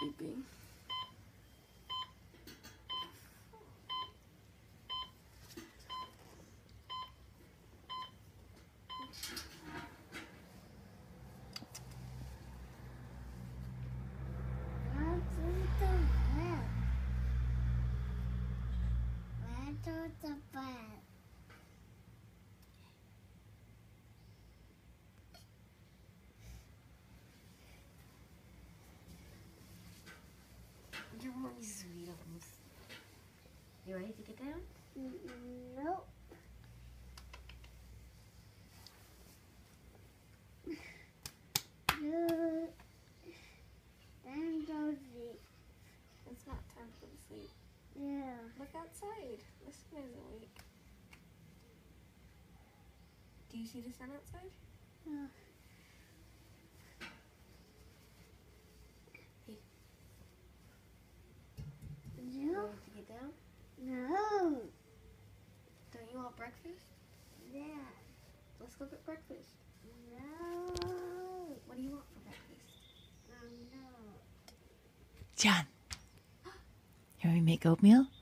sleeping. The bed. You're really sweet, Holmes. You ready to get down? Nope. I'm Josie. It's not time to go to sleep. Yeah. Look outside. The sun is awake. Do you see the sun outside? Yeah. Hey. You? You ready to get down? No. Don't you want breakfast? Yeah. Let's go get breakfast. No. What do you want for breakfast? No. John, can we make oatmeal?